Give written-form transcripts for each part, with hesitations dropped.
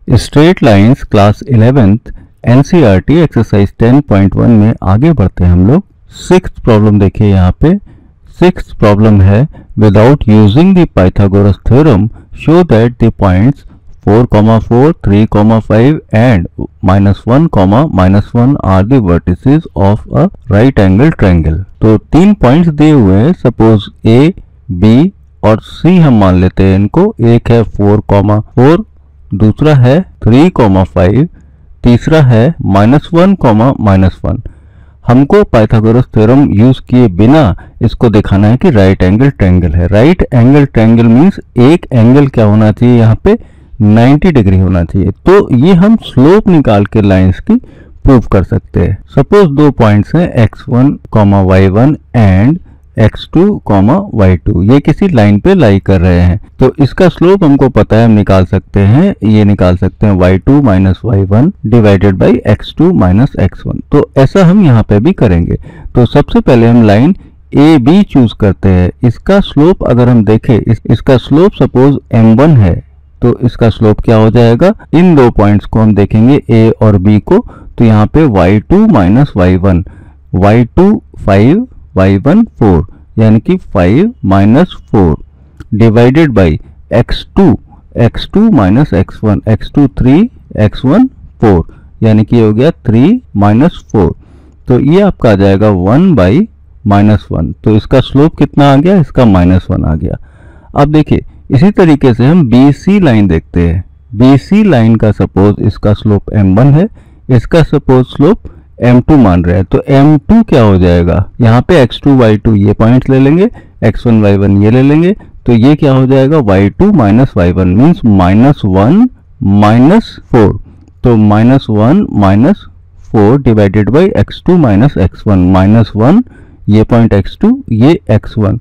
Straight lines class 11th NCERT exercise 10.1 में आगे बढ़ते हैं हम लोग। सिक्स्थ प्रॉब्लम देखिए यहाँ पे। सिक्स्थ प्रॉब्लम है without using the Pythagoras theorem show that the points 4, 4, 3, 5 and -1, are the vertices of a right angle triangle. तो 3 पॉइंट्स दिए हुए हैं, सपोज ए, बी और सी हम मान लेते हैं इनको। एक है 4, 4, दूसरा है 3, 5, तीसरा है -1, -1। हमको पाइथागोरस थ्योरम यूज किए बिना इसको दिखाना है कि राइट एंगल ट्रायंगल है। राइट एंगल ट्रायंगल मींस एक एंगल क्या होना चाहिए, यहाँ पे 90 डिग्री होना चाहिए। तो ये हम स्लोप निकाल के लाइंस की प्रूव कर सकते हैं। सपोज 2 पॉइंट्स हैं x1, y1 and x2, y2, ये किसी लाइन पे लाई कर रहे हैं। तो इसका स्लोप हमको पता है, हम निकाल सकते हैं। ये निकाल सकते हैं y2 - y1 divided by x2 - x1। तो ऐसा हम यहाँ पे भी करेंगे। तो सबसे पहले हम लाइन ए बी चूज करते हैं। इसका स्लोप अगर हम देखें, इसका स्लोप सपोज m1 है, तो इसका स्लोप क्या हो जाएगा। इन 2 पॉइंट्स को हम देखेंगे a और b को, तो यहाँ पे y2 - y1, y2 5, y1 4, यानी कि 5 - 4 divided by x2 - x1, x2 3, x1 4, यानी कि हो गया 3 - 4। तो ये आपका आ जाएगा 1/-1। तो इसका स्लोप कितना आ गया, इसका -1 आ गया। अब देखिए इसी तरीके से हम BC लाइन देखते हैं। BC लाइन का सपोज इसका स्लोप m1 है, इसका सपोज स्लोप m2 मान रहे हैं। तो m2 क्या हो जाएगा, यहाँ पे x2 y2 ये पॉइंट्स ले लेंगे, x1 y1 ये ले लेंगे। तो ये क्या हो जाएगा, y2 - y1 मीन्स -1 - 4। तो -1 - 4 डिवाइडेड बाई x2 - x1, -1 ये पॉइंट x2 ये x1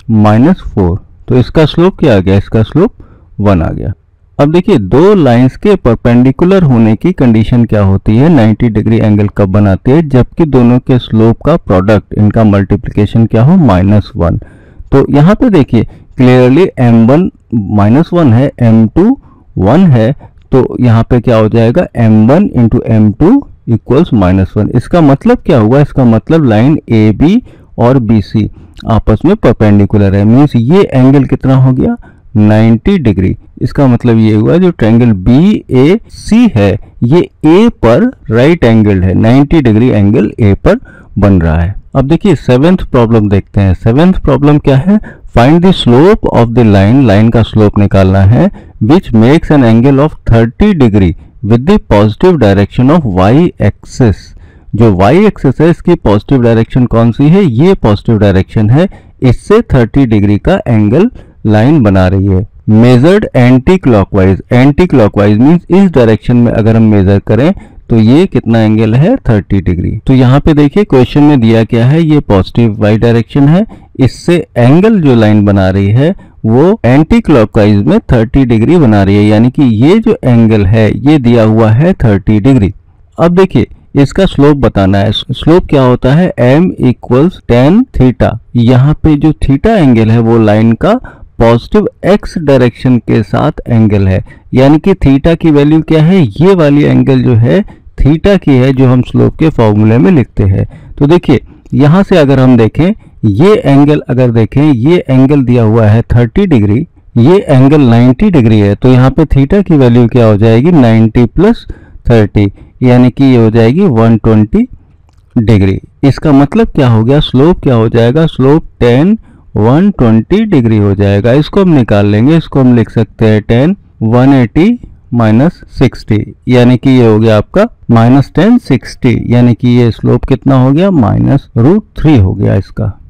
-4। तो इसका स्लोप क्या आ गया, इसका स्लोप 1 आ गया। अब देखिए दो लाइंस के परपेंडिकुलर होने की कंडीशन क्या होती है, 90 डिग्री एंगल कब बनाती है, जबकि दोनों के स्लोप का प्रोडक्ट, इनका मल्टीप्लिकेशन क्या हो, -1। तो यहाँ पे देखिए क्लियरली m1 -1 है, m2 1 है। तो यहाँ पे क्या हो जाएगा, m1 × m2 इक्वल्स -1। इसका मतलब क्या हुआ, इसका मतलब लाइन AB और BC आपस में परपेंडिकुलर है, मीन्स ये एंगल कितना हो गया, 90 डिग्री। इसका मतलब ये हुआ जो ट्रायंगल BAC है ये A पर राइट एंगल है, 90 डिग्री एंगल A पर बन रहा है। अब देखिए 7th प्रॉब्लम देखते हैं। 7th प्रॉब्लम क्या है, find the slope of the line, line का स्लोप निकालना है, which makes an angle of 30 degree with the positive direction of y axis. जो y एक्सिस है इसकी पॉजिटिव डायरेक्शन कौन सी है, ये पॉजिटिव डायरेक्शन है, इससे 30 डिग्री का एंगल लाइन बना रही है। Measured anti clockwise, anti clockwise means इस डायरेक्शन में अगर हम मेजर करें तो ये कितना एंगल है, 30 डिग्री। तो यहाँ पे देखिए क्वेश्चन में दिया क्या है, ये पॉजिटिव y डायरेक्शन है, इससे एंगल जो लाइन बना रही है वो एंटी क्लॉकवाइज में 30 डिग्री बना रही है, यानी कि ये जो एंगल है ये दिया हुआ है 30 डिग्री। अब देखिए इसका स्लोप बताना है। स्लोप क्या होता है, m = tan थीटा। यहाँ पे जो थीटा एंगल है वो लाइन का पॉजिटिव x डायरेक्शन के साथ एंगल है, यानी कि थीटा की वैल्यू क्या है, ये वाली एंगल जो है थीटा की है, जो हम स्लोप के फॉर्मूले में लिखते हैं। तो देखिए यहाँ से अगर हम देखें, ये एंगल अगर देखें, ये एंगल दिया हुआ है 30 डिग्री, ये एंगल 90 डिग्री है। तो यहाँ पे थीटा की वैल्यू क्या हो जाएगी, 90 + 30, यानी कि ये हो जाएगी 120 डिग्री। इसका मतलब क्या हो गया, स्लोप क्या हो जाएगा, स्लोप tan 120 डिग्री हो जाएगा। इसको हम निकाल लेंगे, इसको हम लिख सकते हैं tan 180 - 60, यानी कि ये हो गया आपका -tan 60, यानी कि ये स्लोप कितना हो गया, -√3 हो गया इसका।